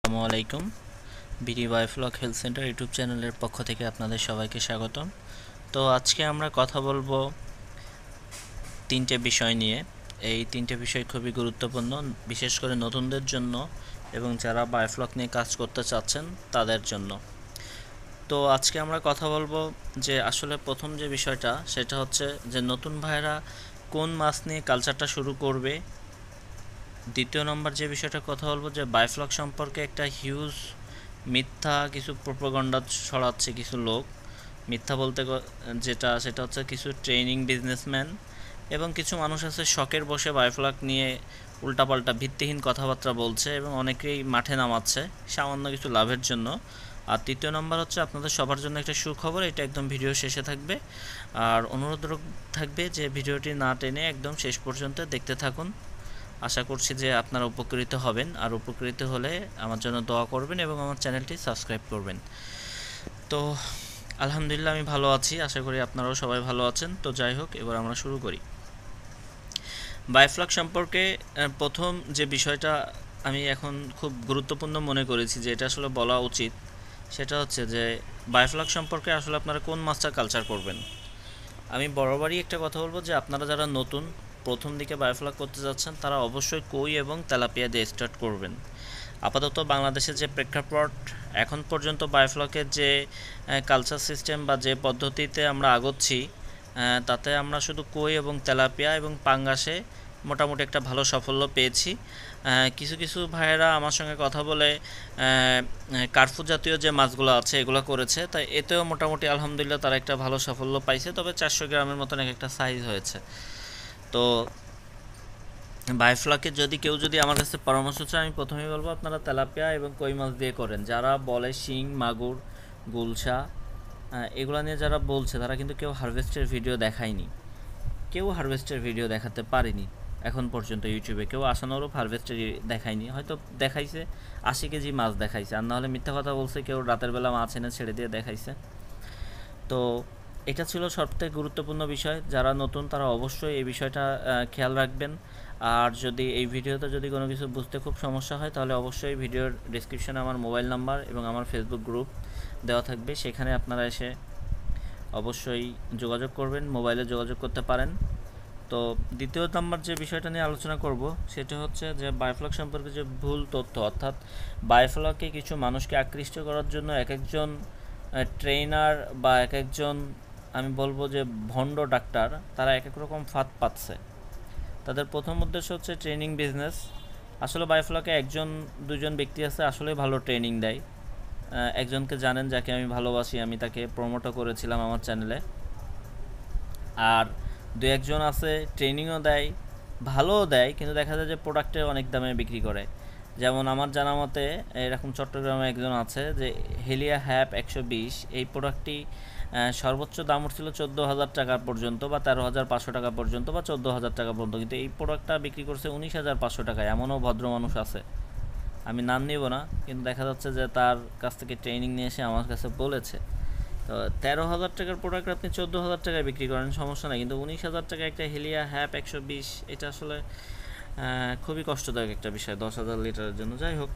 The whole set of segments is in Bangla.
আসসালামু আলাইকুম। BD biofloc health center YouTube চ্যানেলের পক্ষ থেকে আপনাদের সবাইকে স্বাগতম। তো আজকে আমরা কথা বলবো তিনটে বিষয় নিয়ে। এই তিনটে বিষয় খুবই গুরুত্বপূর্ণ, বিশেষ করে নতুনদের জন্য এবং যারা বায়োফ্লক নিয়ে কাজ করতে চাচ্ছেন তাদের জন্য। তো আজকে আমরা কথা বলবো যে আসলে প্রথম যে বিষয়টা সেটা হচ্ছে যে নতুন ভাইরা কোন মাছ নিয়ে কালচারটা শুরু করবে। দ্বিতীয় নম্বর যে বিষয়টা কথা বলবো যে বায়োফ্লক সম্পর্কে একটা হিউজ মিথ্যা কিছু প্রোপাগান্ডা ছড়াচ্ছে কিছু লোক। মিথ্যা বলতে সেটা হচ্ছে কিছু ট্রেনিং বিজনেসম্যান এবং কিছু মানুষ আছে শখের বসে বায়োফ্লক নিয়ে উল্টাপাল্টা ভিত্তিহীন কথাবার্তা বলছে এবং অনেকেই মাঠে নামাচ্ছে সামান্য কিছু লাভের জন্য। আর তৃতীয় নম্বর হচ্ছে আপনাদের সবার জন্য একটা সুখবর, এটা একদম ভিডিও শেষে থাকবে। আর অনুরোধ থাকবে যে ভিডিওটি না টেনে একদম শেষ পর্যন্ত দেখতে থাকুন। আশা করছি যে আপনারা উপকৃত হবেন, আর উপকৃত হলে আমার জন্য দোয়া করবেন এবং আমার চ্যানেলটি সাবস্ক্রাইব করবেন। তো আলহামদুলিল্লাহ আমি ভালো আছি, আশা করি আপনারাও সবাই ভালো আছেন। তো যাই হোক, এবার আমরা শুরু করি। বায়োফ্লক সম্পর্কে প্রথম যে বিষয়টা আমি এখন খুব গুরুত্বপূর্ণ মনে করেছি যে এটা আসলে বলা উচিত, সেটা হচ্ছে যে বায়োফ্লক সম্পর্কে আসলে আপনারা কোন মাছটা কালচার করবেন। আমি বরাবরই একটা কথা বলবো যে আপনারা যারা নতুন প্রথম দিকে বায়োফ্লক করতে যাচ্ছেন তারা অবশ্যই কই এবং তেলাপিয়া দিয়ে স্টার্ট করবেন। আপাতত বাংলাদেশের যে প্রেক্ষাপট, এখন পর্যন্ত বায়োফ্লকের যে কালচার সিস্টেম বা যে পদ্ধতিতে আমরা আগোচ্ছি, তাতে আমরা শুধু কই এবং তেলাপিয়া এবং পাঙ্গাসে মোটামুটি একটা ভালো সাফল্য পেয়েছি। কিছু কিছু ভাইয়েরা আমার সঙ্গে কথা বলে কার্ফু জাতীয় যে মাছগুলো আছে এগুলো করেছে, তাই এতেও মোটামুটি আলহামদুলিল্লাহ তারা একটা ভালো সাফল্য পাইছে, তবে 400 গ্রামের মতন একটা সাইজ হয়েছে। তো বায়োফ্লকে যদি আমার কাছে পরামর্শ চায়, আমি প্রথমেই বলবো আপনারা তেলাপিয়া এবং কই মাছ দিয়ে করেন। যারা বলে শিং, মাগুর, গুলশা এগুলো নিয়ে যারা বলছে তারা কিন্তু কেউ হারভেস্টের ভিডিও দেখায়নি, কেউ হারভেস্টের ভিডিও দেখাতে পারেনি এখন পর্যন্ত। ইউটিউবে কেউ আশানুরূপ হারভেস্টের দেখায়নি, হয়তো দেখাইছে 80 কেজি মাছ দেখাইছে, আর নাহলে মিথ্যা কথা বলছে, কেউ রাতের বেলা মাছ এনে ছেড়ে দিয়ে দেখাইছে। তো এটা ছিল সবথেকে গুরুত্বপূর্ণ বিষয়। যারা নতুন তারা অবশ্যই এই বিষয়টা খেয়াল রাখবেন। আর যদি এই ভিডিওতে যদি কোনো কিছু বুঝতে খুব সমস্যা হয় তাহলে অবশ্যই ভিডিওর ডেসক্রিপশনে আমার মোবাইল নাম্বার এবং আমার ফেসবুক গ্রুপ দেওয়া থাকবে, সেখানে আপনারা এসে অবশ্যই যোগাযোগ করবেন, মোবাইলে যোগাযোগ করতে পারেন। তো দ্বিতীয় নাম্বার যে বিষয়টা নিয়ে আলোচনা করব সেটা হচ্ছে যে বায়োফ্লক সম্পর্কে যে ভুল তথ্য, অর্থাৎ বায়োফ্লকে কিছু মানুষকে আকৃষ্ট করার জন্য এক একজন ট্রেনার বা এক একজন আমি বলবো যে ভণ্ড ডাক্তার, তারা এক এক রকম ফাঁদ পাচ্ছে। তাদের প্রথম উদ্দেশ্য হচ্ছে ট্রেনিং বিজনেস। আসলে বায়োফ্লকে একজন দুজন ব্যক্তি আছে আসলে ভালো ট্রেনিং দেয়। একজনকে জানেন, যাকে আমি ভালোবাসি, আমি তাকে প্রমোটও করেছিলাম আমার চ্যানেলে। আর দু একজন আছে ট্রেনিংও দেয়, ভালোও দেয়, কিন্তু দেখা যায় যে প্রোডাক্টে অনেক দামে বিক্রি করে। যেমন আমার জানা মতে এরকম চট্টগ্রামে একজন আছে যে হেলিয়া হ্যাপ 120, এই প্রোডাক্টটি সর্বোচ্চ দাম উঠছিল 14,000 টাকা পর্যন্ত, বা 13,500 টাকা পর্যন্ত, বা 14,000 টাকা পর্যন্ত, কিন্তু এই প্রোডাক্টটা বিক্রি করছে 19,500 টাকায়। এমনও ভদ্র মানুষ আছে, আমি নাম নিব না, কিন্তু দেখা যাচ্ছে যে তার কাছ থেকে ট্রেনিং নিয়ে এসে আমার কাছে বলেছে তো 13,000 টাকার প্রোডাক্ট আপনি 14,000 টাকায় বিক্রি করেন, সমস্যা নাই, কিন্তু 19,000 টাকা একটা হেলিয়া হ্যাপ 120, এটা আসলে খুবই কষ্টদায়ক একটা বিষয় 10,000 লিটারের জন্য। যাই হোক,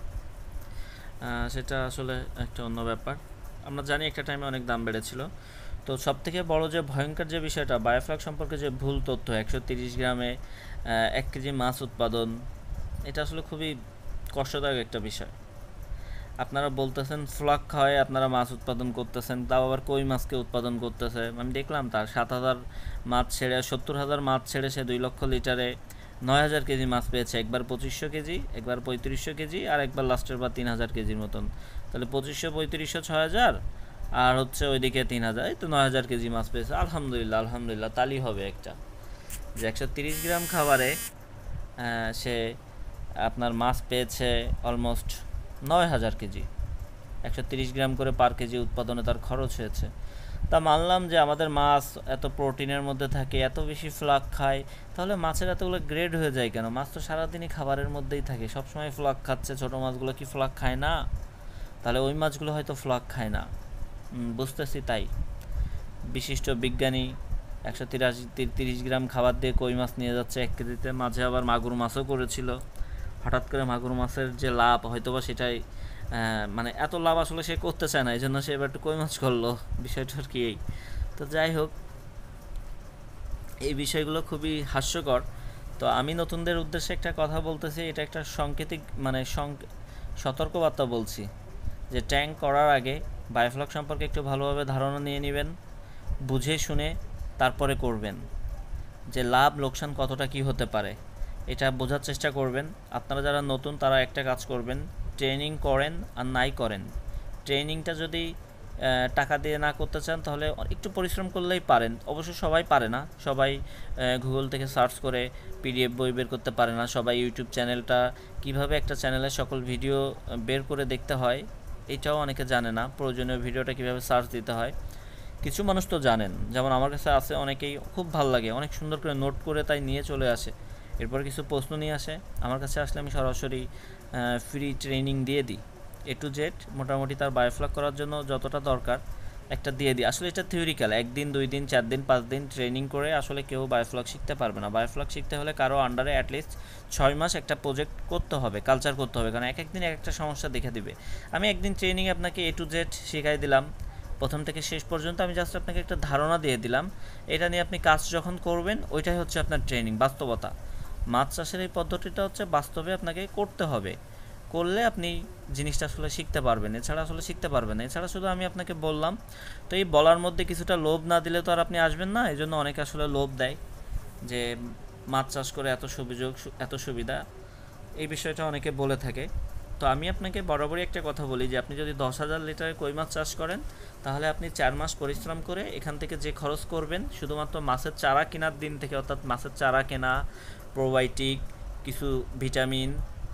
সেটা আসলে একটা অন্য ব্যাপার। আমরা জানি একটা টাইমে অনেক দাম বেড়েছিল। তো সবথেকে বড় যে ভয়ঙ্কর যে বিষয়টা বায়োফ্লক সম্পর্কে যে ভুল তথ্য, 130 গ্রামে 1 কেজি মাছ উৎপাদন, এটা আসলে খুবই কষ্টদায়ক একটা বিষয়। আপনারা বলতেছেন ফ্লক খাওয়ায় আপনারা মাছ উৎপাদন করতেছেন, তাও আবার কই মাছকে উৎপাদন করতেছে। আমি দেখলাম তার 7,000 মাছ ছেড়ে 70,000 মাছ ছেড়ে সে 2 লক্ষ লিটারে 9,000 কেজি মাছ পেয়েছে। একবার 2500 কেজি, একবার 3500 কেজি, আর একবার লাস্টের বার 3,000 কেজির মতন। তাহলে 2500, 3500, 6,000, আর হচ্ছে ওইদিকে 3,000, এই তো 9,000 কেজি মাছ পেয়েছে। আলহামদুলিল্লাহ, আলহামদুলিল্লাহ, তালি হবে একটা, যে 130 গ্রাম খাবারে সে আপনার মাছ পেয়েছে অলমোস্ট 9,000 কেজি। 130 গ্রাম করে পার কেজি উৎপাদনে তার খরচ হয়েছে। তা মানলাম যে আমাদের মাছ এত প্রোটিনের মধ্যে থাকে, এত বেশি ফ্লাক খায়, তাহলে মাছের এতগুলো গ্রেড হয়ে যায় কেন? মাছ তো সারাদিনই খাবারের মধ্যেই থাকে, সবসময় ফ্লাক খাচ্ছে, ছোটো মাছগুলো কি ফ্লাক খায় না? তাহলে ওই মাছগুলো হয়তো ফ্লাক খায় না, বুঝতেছি। তাই বিশিষ্ট বিজ্ঞানী 130 গ্রাম খাবার দিয়ে কই মাছ নিয়ে যাচ্ছে 1 কেজিতে, মাঝে আবার মাগুর মাছও করেছিল, হঠাৎ করে মাগুর মাছের যে লাভ হয়তোবা সেটাই মানে এত লাভ আসলে সে করতে চায় না, এই জন্য সে এবার একটু কই মাছ করলো, বিষয়টা আর কি এই। তো যাই হোক, এই বিষয়গুলো খুবই হাস্যকর। তো আমি নতুনদের উদ্দেশ্যে একটা কথা বলতেছি, এটা একটা সাংকেতিক মানে সতর্কবার্তা বলছি, যে ট্যাঙ্ক করার আগে বায়োফ্লক সম্পর্কে একটু ভালোভাবে ধারণা নিয়ে নেবেন, বুঝে শুনে তারপরে করবেন, যে লাভ লোকসান কতটা কি হতে পারে এটা বোঝার চেষ্টা করবেন। আপনারা যারা নতুন তারা একটা কাজ করবেন, ট্রেনিং করেন আর নাই করেন। ট্রেনিংটা যদি টাকা দিয়ে না করতে চান তাহলে একটু পরিশ্রম করলেই পারেন। অবশ্য সবাই পারে না, সবাই গুগল থেকে সার্চ করে পিডিএফ বই বের করতে পারে না, সবাই ইউটিউব চ্যানেলটা কিভাবে একটা চ্যানেলের সকল ভিডিও বের করে দেখতে হয় এটাও অনেকে জানে না, প্রয়োজনীয় ভিডিওটা কিভাবে সার্চ দিতে হয়। কিছু মানুষ তো জানেন, যেমন আমার কাছে আছে অনেকেই, খুব ভালো লাগে, অনেক সুন্দর করে নোট করে তাই নিয়ে চলে আসে, এরপর কিছু প্রশ্ন নিয়ে আসে আমার কাছে, আসলে আমি সরাসরি ফ্রি ট্রেনিং দিয়ে দিই, এ টু জেড মোটামুটি তার বায়োফ্লক করার জন্য যতটা দরকার একটা দিয়ে দিই। আসলে এটা থিওরিক্যাল, 1 দিন 2 দিন 4 দিন 5 দিন ট্রেনিং করে আসলে কেউ বায়োফ্লক শিখতে পারবে না। বায়োফ্লক শিখতে হলে কারো আন্ডারে অ্যাটলিস্ট 6 মাস একটা প্রজেক্ট করতে হবে, কালচার করতে হবে, কারণ এক এক দিন এক একটা সমস্যা দেখে দিবে। আমি একদিন ট্রেনিং আপনাকে এ টু জেড শেখাই দিলাম, প্রথম থেকে শেষ পর্যন্ত আমি জাস্ট আপনাকে একটা ধারণা দিয়ে দিলাম, এটা নিয়ে আপনি কাজ যখন করবেন ওইটাই হচ্ছে আপনার ট্রেনিং, বাস্তবতা। মাছ চাষের এই পদ্ধতিটা হচ্ছে বাস্তবে আপনাকে করতে হবে, করলে আপনি জিনিসটা আসলে শিখতে পারবেন, এছাড়া আসলে শিখতে পারবেন না। এছাড়া শুধু আমি আপনাকে বললাম, তো এই বলার মধ্যে কিছুটা লোভ না দিলে তো আর আপনি আসবেন না, এই জন্য অনেকে আসলে লোভ দেয় যে মাছ চাষ করে এত সুযোগ এত সুবিধা, এই বিষয়টা অনেকে বলে থাকে। তো আমি আপনাকে বরাবরই একটা কথা বলি যে আপনি যদি 10,000 লিটারের কই মাছ চাষ করেন তাহলে আপনি 4 মাস পরিশ্রম করে এখান থেকে যে খরচ করবেন শুধুমাত্র মাছের চারা কেনার দিন থেকে, অর্থাৎ মাছের চারা কেনা, প্রোবায়োটিক, কিছু ভিটামিন,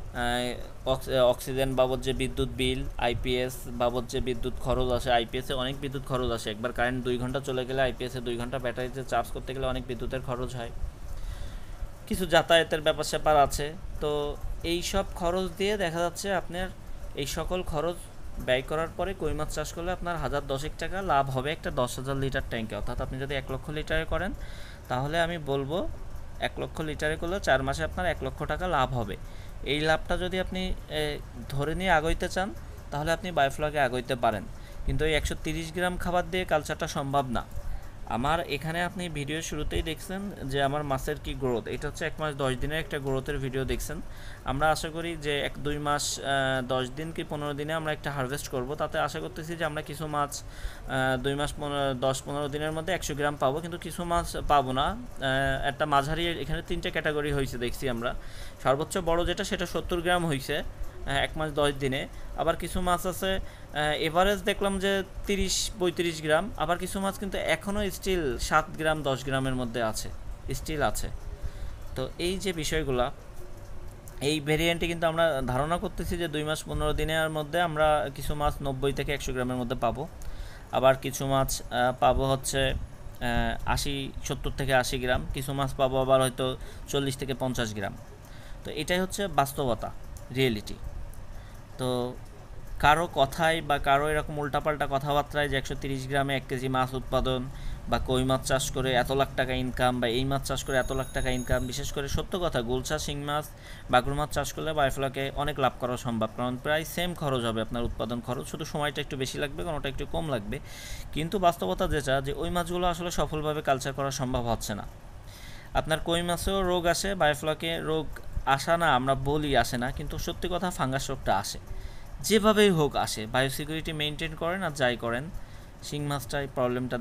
অক্সিজেন বাবদ যে বিদ্যুৎ বিল, আইপিএস বাবদ যে বিদ্যুৎ খরচ আসে, আইপিএসে অনেক বিদ্যুৎ খরচ আসে, একবার কারেন্ট 2 ঘন্টা চলে গেলে আইপিএসে 2 ঘন্টা ব্যাটারিতে চার্জ করতে গেলে অনেক বিদ্যুতের খরচ হয়, কিছু যাতায়াতের ব্যাপার স্যাপার আছে। তো এই সব খরচ দিয়ে দেখা যাচ্ছে আপনার এই সকল খরচ ব্যয় করার পরে কই মাছ চাষ করলে আপনার 1010 টাকা লাভ হবে একটা 10,000 লিটার ট্যাঙ্কে। অর্থাৎ আপনি যদি 1 লক্ষ লিটারে করেন তাহলে আমি বলবো 1 লক্ষ লিটারে করলে 4 মাসে আপনার 1 লক্ষ টাকা লাভ হবে। এই লাভটা যদি আপনি ধরে নিয়ে আগাইতে চান তাহলে আপনি বায়োফ্লকে আগাইতে পারেন, কিন্তু এই 130 গ্রাম খাবার দিয়ে কালচারটা সম্ভব না। আমার এখানে আপনি ভিডিও শুরুতেই দেখছেন যে আমার মাছের কি গ্রোথ, এটা হচ্ছে 1 মাস 10 দিনের একটা গ্রোথের ভিডিও দেখছেন। আমরা আশা করি যে 1-2 মাস 10 দিন কি 15 দিনে আমরা একটা হারভেস্ট করব, তাতে আশা করতেছি যে আমরা কিছু মাছ 2 মাস 10-15 দিনের মধ্যে 100 গ্রাম পাবো, কিন্তু কিছু মাছ পাবো না। একটা মাঝারি, এখানে 3টে ক্যাটাগরি হয়েছে দেখছি আমরা, সর্বোচ্চ বড় যেটা সেটা 70 গ্রাম হয়েছে 1 মাস 10 দিনে। আবার কিছু মাছ আছে এভারেজ দেখলাম যে 30-35 গ্রাম, আবার কিছু মাছ কিন্তু এখনও স্টিল 7 গ্রাম 10 গ্রামের মধ্যে আছে, স্টিল আছে। তো এই যে বিষয়গুলা, এই ভেরিয়েন্টে কিন্তু আমরা ধারণা করতেছি যে 2 মাস 15 দিনের মধ্যে আমরা কিছু মাছ 90 থেকে 100 গ্রামের মধ্যে পাবো, আবার কিছু মাছ পাবো হচ্ছে 70 থেকে 80 গ্রাম, কিছু মাছ পাবো আবার হয়তো 40 থেকে 50 গ্রাম। তো এটাই হচ্ছে বাস্তবতা, রিয়েলিটি। তো কারো কথায় বা কারো এরকম উল্টাপাল্টা কথাবার্তায় যে 130 গ্রামে 1 কেজি মাছ উৎপাদন, বা কই মাছ চাষ করে এত লাখ টাকা ইনকাম, বা এই মাছ চাষ করে এত লাখ টাকা ইনকাম, বিশেষ করে সত্য কথা, গুলশা, শিং মাছ, মাগুর মাছ চাষ করলে বায়োফ্লকে অনেক লাভ করা সম্ভব, কারণ প্রায় সেম খরচ হবে আপনার উৎপাদন খরচ, শুধু সময়টা একটু বেশি লাগবে, কোনোটা একটু কম লাগবে। কিন্তু বাস্তবতা যেটা, যে ওই মাছগুলো আসলে সফলভাবে কালচার করা সম্ভব হচ্ছে না। আপনার কই মাছেও রোগ আসে, বায়োফ্লকে রোগ আসা না আমরা বলি আসে না, কিন্তু সত্যি কথা ফাঙ্গাস রোগটা আসে, যেভাবেই হোক আসে। বায়োসিকিউরিটি মেনটেন করেন আর যাই করেন, শিং মাছটাই প্রবলেমটা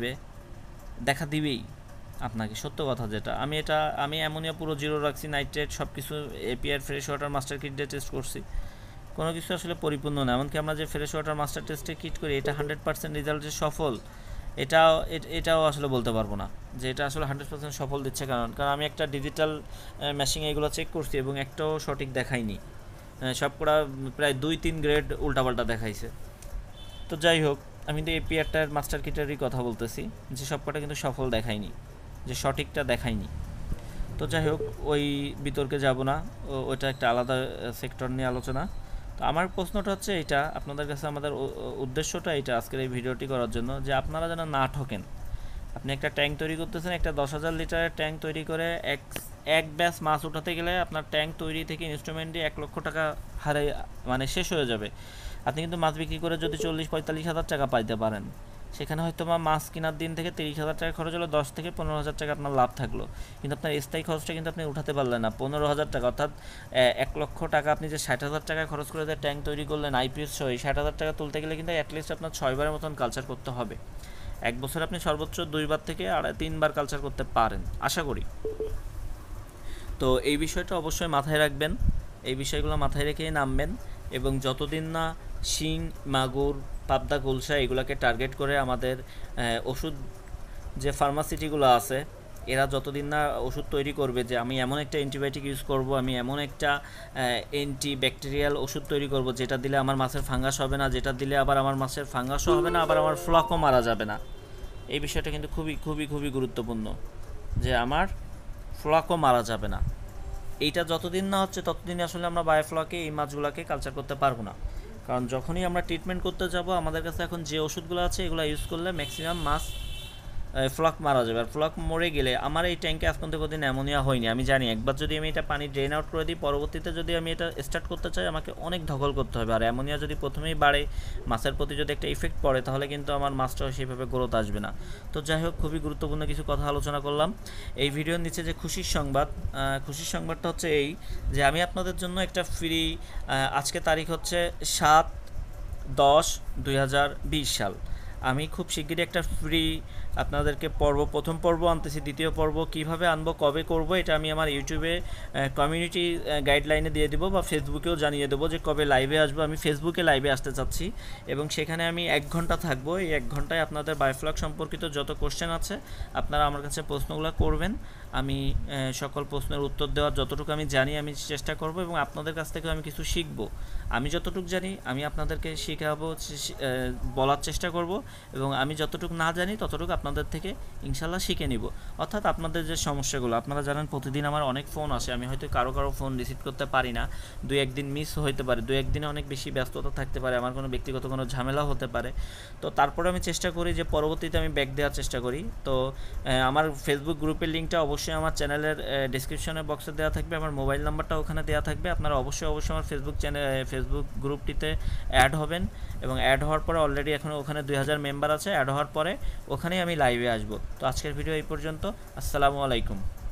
দেখা দিবেই আপনাকে, সত্য কথা যেটা। আমি অ্যামোনিয়া পুরো জিরো রাখছি, নাইট্রেট সব কিছু, APR fresh water master kit দিয়ে টেস্ট করছি, কোনো কিছু আসলে পরিপূর্ণ না। এমনকি আমরা যে ফ্রেশ ওয়াটার মাস্টার টেস্টে কিট করি এটা 100% রেজাল্ট যে সফল, এটাও আসলে বলতে পারবো না যে এটা আসলে 100% সফল দিচ্ছে, কারণ আমি একটা ডিজিটাল মেশিনে এগুলো চেক করছি এবং একটাও সঠিক দেখায়নি, সবকটা প্রায় 2-3 গ্রেড উল্টাপাল্টা দেখাইছে। তো যাই হোক, আমি তো এপিআরটার মাস্টার কিটেরই কথা বলতেছি, যে সবকটা কিন্তু সফল দেখায়নি, যে সঠিকটা দেখায়নি। তো যাই হোক, ওই বিতর্কে যাব না, ওইটা একটা আলাদা সেক্টর নিয়ে আলোচনা। তো আমার প্রশ্নটা হচ্ছে এটা আপনাদের কাছে, আমাদের উদ্দেশ্যটা এটা আজকের এই ভিডিওটি করার জন্য, যে আপনারা যেন না ঠকেন। আপনি একটা ট্যাঙ্ক তৈরি করতেছেন, একটা 10,000 লিটারের ট্যাঙ্ক তৈরি করে এক ব্যাচ মাছ উঠাতে গেলে আপনার ট্যাঙ্ক তৈরি থেকে ইনস্ট্রুমেন্ট দিয়ে 1 লক্ষ টাকা হারে মানে শেষ হয়ে যাবে। আপনি কিন্তু মাছ বিক্রি করে যদি 40-45 হাজার টাকা পাইতে পারেন, সেখানে হয়তো বা মাছ কেনার দিন থেকে 30,000 টাকা খরচ হলো, 10 থেকে 15,000 টাকা আপনার লাভ থাকলো, কিন্তু আপনার স্থায়ী খরচটা কিন্তু আপনি উঠাতে পারলেন না 15,000 টাকা। অর্থাৎ 1 লক্ষ টাকা আপনি যে 60,000 টাকা খরচ করে যে ট্যাঙ্ক তৈরি করলেন আইপিএস সহ, 60,000 টাকা তুলতে গেলে কিন্তু অ্যাটলিস্ট আপনার 6বারের মতন কালচার করতে হবে। 1 বছর আপনি সর্বোচ্চ 2বার থেকে 3বার কালচার করতে পারেন আশা করি। তো এই বিষয়টা অবশ্যই মাথায় রাখবেন, এই বিষয়গুলো মাথায় রেখেই নামবেন। এবং যতদিন না শিং, মাগুর, পাবদা, গুলশা এগুলোকে টার্গেট করে আমাদের ওষুধ যে ফার্মাসিটিগুলো আছে, এরা যতদিন না ওষুধ তৈরি করবে যে আমি এমন একটা অ্যান্টিবায়োটিক ইউজ করব, আমি এমন একটা অ্যান্টিব্যাকটেরিয়াল ওষুধ তৈরি করব যেটা দিলে আমার মাছের ফাঙ্গাস হবে না, যেটা দিলে আবার আমার মাছের ফাঙ্গাসও হবে না, আবার আমার ফ্লকও মারা যাবে না। এই বিষয়টা কিন্তু খুবই খুবই খুবই গুরুত্বপূর্ণ যে আমার ফ্লকও মারা যাবে না। এইটা যতদিন না হচ্ছে ততদিন আসলে আমরা বায়োফ্লকে এই মাছগুলোকে কালচার করতে পারবো না। কারণ যখনই আমরা ট্রিটমেন্ট করতে যাব, আমাদের কাছে এখন যে ওষুধগুলো আছে এগুলো ইউজ করলে ম্যাক্সিমাম মাছ ফ্লক মারা যাবে। আর ফ্লক মরে গেলে আমার এই ট্যাঙ্কে আজ পর্যন্ত কোনোদিন অ্যামোনিয়া হয়নি। আমি জানি একবার যদি আমি এটা পানি ড্রেন আউট করে দিই, পরবর্তীতে যদি আমি এটা স্টার্ট করতে চাই আমাকে অনেক ধকল করতে হবে। আর অ্যামোনিয়া যদি প্রথমেই বাড়ে, মাছের প্রতি যদি একটা ইফেক্ট পড়ে, তাহলে কিন্তু আমার মাছটাও সেইভাবে গ্রোথ আসবে না। তো যাই হোক, খুবই গুরুত্বপূর্ণ কিছু কথা আলোচনা করলাম এই ভিডিওর নিচে। যে খুশির খুশির সংবাদটা হচ্ছে এই যে আমি আপনাদের জন্য একটা ফ্রি, আজকে তারিখ হচ্ছে 7/10/2020 সাল, আমি খুব শিগগিরই একটা ফ্রি আপনাদেরকে প্রথম পর্ব আনতেছি। দ্বিতীয় পর্ব কিভাবে আনবো, কবে করব, এটা আমি আমার ইউটিউবে কমিউনিটি গাইডলাইনে দিয়ে দেবো বা ফেসবুকেও জানিয়ে দেবো যে কবে লাইভে আসবো। আমি ফেসবুকে লাইভে আসতে চাচ্ছি এবং সেখানে আমি 1 ঘন্টা থাকবো। এই 1 ঘন্টায় আপনাদের বায়োফ্লক সম্পর্কিত যত কোশ্চেন আছে আপনারা আমার কাছে প্রশ্নগুলো করবেন। আমি সকল প্রশ্নের উত্তর দেওয়ার যতটুকু আমি জানি আমি চেষ্টা করব এবং আপনাদের কাছ থেকেও আমি কিছু শিখব। আমি যতটুকু জানি আমি আপনাদেরকে শেখাবো, বলার চেষ্টা করব এবং আমি যতটুকু না জানি ততটুকু আপনাদের থেকে ইনশাল্লাহ শিখে নিব। অর্থাৎ আপনাদের যে সমস্যাগুলো, আপনারা জানেন প্রতিদিন আমার অনেক ফোন আসে, আমি হয়তো কারো ফোন রিসিভ করতে পারি না, 2-1 দিন মিস হইতে পারে, 2-1 দিনে অনেক বেশি ব্যস্ততা থাকতে পারে, আমার কোনো ব্যক্তিগত কোনো ঝামেলা হতে পারে। তো তারপরে আমি চেষ্টা করি যে পরবর্তীতে আমি ব্যাক দেওয়ার চেষ্টা করি। তো আমার ফেসবুক গ্রুপের লিঙ্কটা অবশ্যই আমার চ্যানেলের ডেসক্রিপশনের বক্সে দেওয়া থাকবে, আমার মোবাইল নাম্বারটা ওখানে দেওয়া থাকবে। আপনারা অবশ্যই আমার ফেসবুক গ্রুপটিতে অ্যাড হবেন এবং অ্যাড হওয়ার পরে অলরেডি এখন ওখানে 2000 মেম্বার আছে। অ্যাড হওয়ার পরে ওখানেই আমি লাইভে আসবো। তো আজকের ভিডিও এই পর্যন্ত। আসসালামু আলাইকুম।